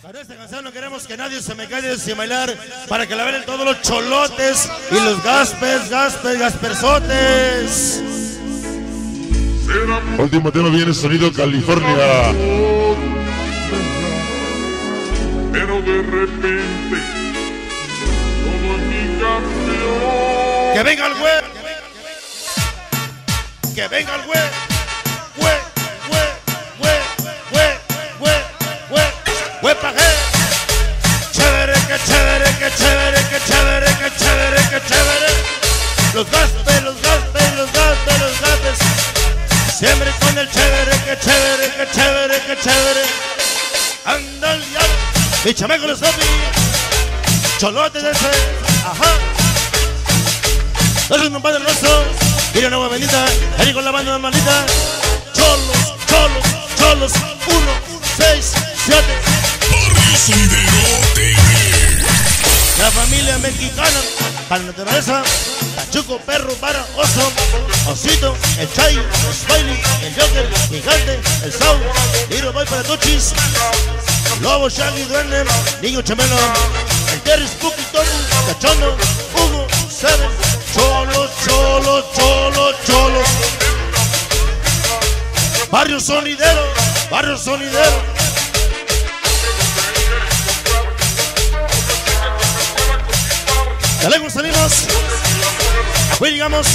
Para esta canción no queremos que nadie se me caiga sin bailar, para que la vean todos los cholotes y los gasperzotes. Último tema viene sonido California. Pero de repente todo en mí cambió. Que venga el güey, que venga el güey, pa' qué. Chévere, que chévere, que chévere, que chévere, que chévere, que chévere. Los gaspes. Siempre con el chévere, que chévere, que chévere, que chévere. Anda el diablo, mi chamaco los topi, cholotes de ese, ajá. Eso es un padre nuestro, mira una agua bendita, ahí con la banda normalita. Cholos, 1, 6, 7. Barrio Sonidero TV. La familia mexicana, para la naturaleza, Pachuco, perro, para, oso, osito, el Chay, el Smiley, el Joker, gigante, el Saul, Little Boy para Tuchis, Lobo, Shaggy, Duende, Niño Chamelo, el Terry, Spooky, Tobu, Cachondo, Hugo, Seven, Cholos. Barrio Sonidero. De lejos salimos, aquí llegamos,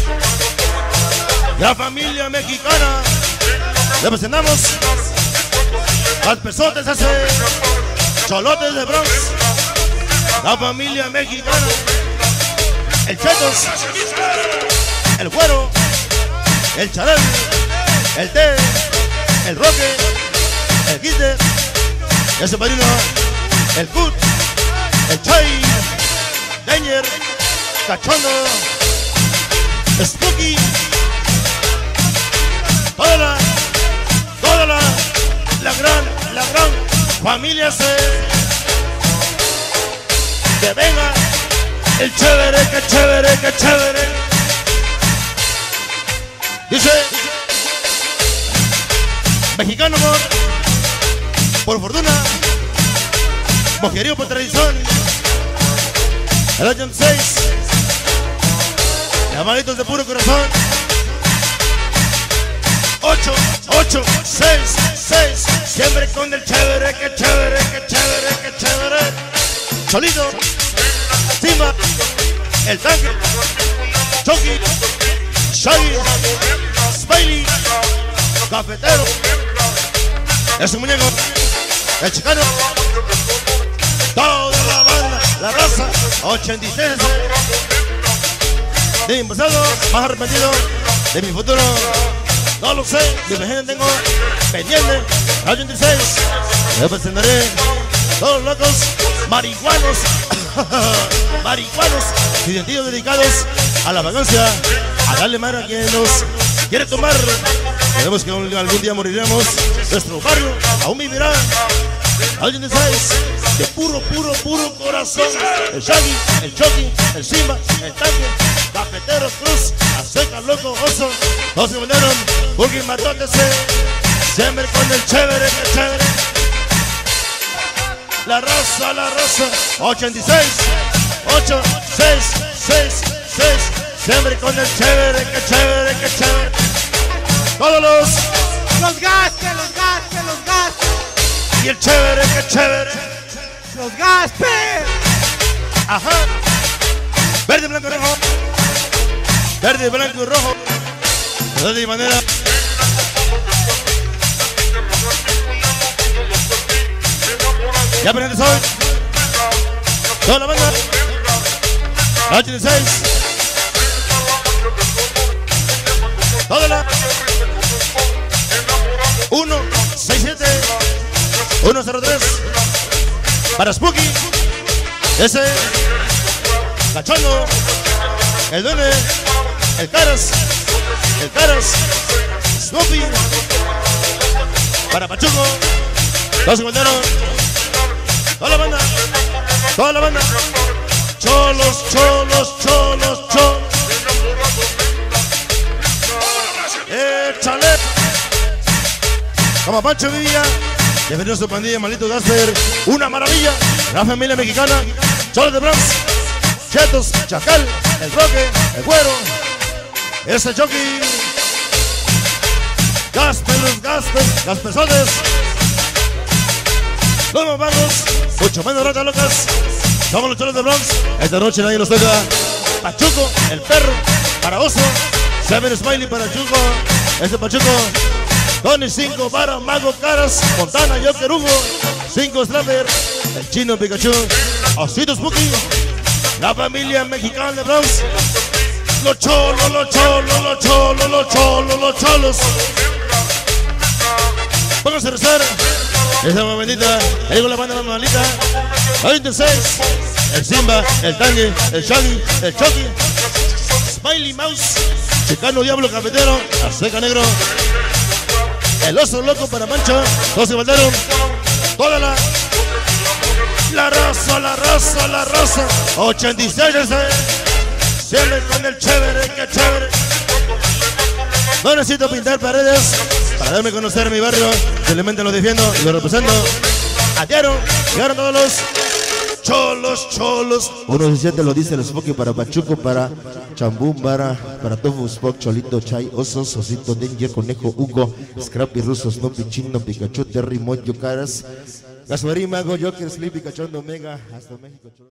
la familia mexicana, representamos, las personas hace, cholotes de Bronx, la familia mexicana, el Chetos, el Güero, el Charel, el T, el Roque, el Guite, ese padrino, el Cut, el Chay, Danger, Cachondo, Spooky, toda la gran familia C. Que venga el chévere, que chévere, que chévere. Dice, mexicano amor, por fortuna, mujeriego por tradición. El año 6, llamaditos de puro corazón. 8, 6, siempre con el chévere, que chévere, que chévere, que chévere. Cholito, Simba, el Tanque, Chucky, Shaggy, Smiley, Cafetero, ese muñeco, el Chicano, toda la banda, la raza, 86. De mi pasado, más arrepentido, de mi futuro, no lo sé, mi presente tengo pendiente, 86. Yo presentaré todos los locos, marihuanos, y sentidos dedicados a la vacancia, a darle mar a quien nos quiere tomar. Sabemos que algún día moriremos, nuestro barrio aún vivirá. 86, de puro corazón. El Shaggy, el Chucky, el Simba, el Tanque, Cafetero, Cruz, Azteca, Loco, Oso. Todos se volvieron, Boogie, Matote, siempre con el chévere, que chévere. La raza, 86, 8, 6, siempre con el chévere, que chévere, que chévere. Todos los gaspes. Y el chévere, que chévere. Los gaspes. Ajá. Verde, blanco y rojo. Verde, blanco y rojo. De esta manera. Ya presente soy. Toda la banda. 86. Toda la 167 103 para Spooky, ese Cachondo, el Duende, el Caras, Snoopy, para Pachuco, los encontraron, toda la banda, cholos. Échale. Como Pancho vivía Bienvenido a su pandilla, maldito Gasper. Una maravilla. La familia mexicana. Cholos de Bronx. Chetos, Chacal, el Roque, el Güero. Ese Chucky. Gasper, los Gaspesotes. Los mamangos. Mucho menos ratas locas. Somos los Cholos de Bronx. Esta noche nadie nos toca. Pachuco, el perro. Para Oso. Seven Smiley para Chuco. Ese Pachuco. Tony 5 para Mago Caras. Montana, Joker Hugo. 5 Strapper. El Chino Pikachu. Osito Spooky. La familia mexicana de Bronx. Los cholos, los cholos, los cholos, los cholos, los cholos. Pónganse a rezar. Esa momentita. Ahí con la banda la malita. 26. El Simba, el Tangue, el Shaggy, el Chucky. Smiley Mouse. Chicano Diablo Cafetero. Azteca Negro. El Oso Loco para Mancho. 12 Baldero. Toda la raza, la raza, la raza. 86 ese. Siempre con el chévere, que chévere. No necesito pintar paredes para darme a conocer mi barrio. Simplemente lo defiendo y lo represento. Adhiero, llegaron todos los cholos, cholos. 117 lo dice el Smokey para Pachuco, para Chambum, para Tofu, Spock, Cholito, Chai, Osos, Osito, Danger, Conejo, Hugo, Scrappy, Russo, Snoopy, Chino, Pikachu, Terry, Moyo, Caras, Gasparín, Mago, Joker, Sleepy, Cachondo, Omega, hasta México.